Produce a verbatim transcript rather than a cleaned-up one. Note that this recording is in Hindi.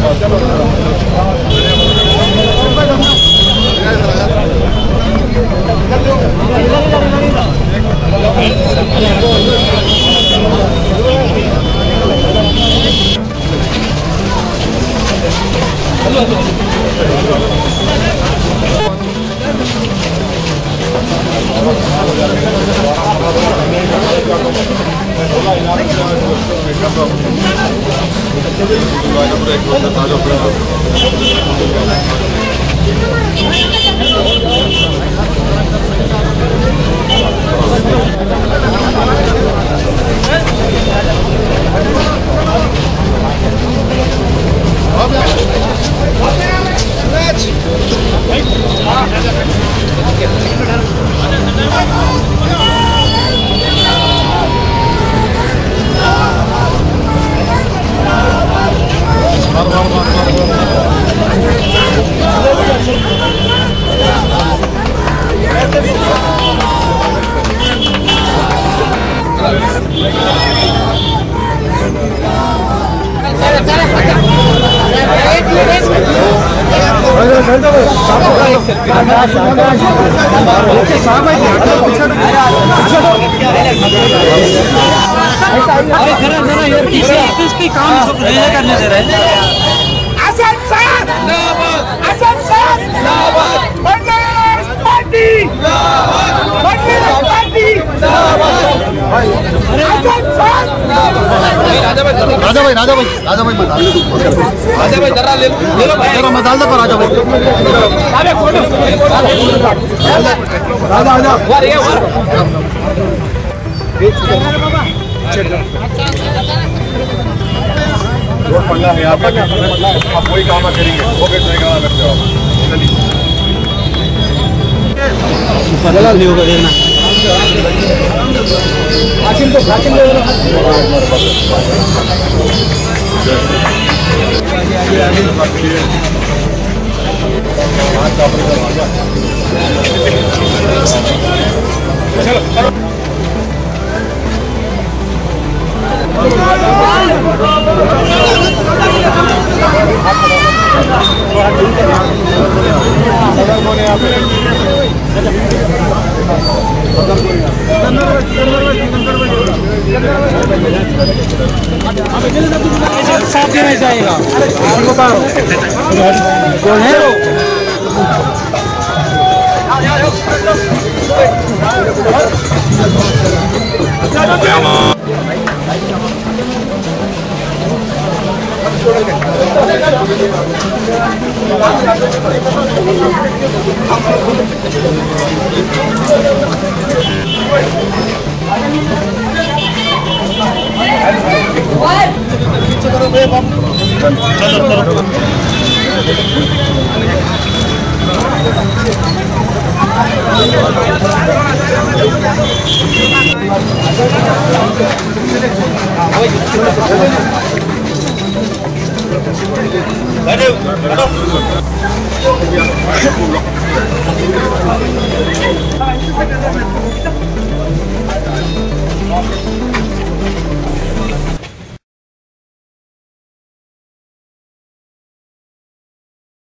राजा भाई राजा भाई राजा भाई मत राजा भाई जरा ले लो भाई जरा मत डाल दो राजा भाई राजा आजा वर ये वर रोड पड़ना है आप आप कोई काम करेंगे वो भी ट्राई करते हो चलिए नहीं होगा देना आकिम तो आकिम ले लो साथ देना चाहिएगा कौन है वो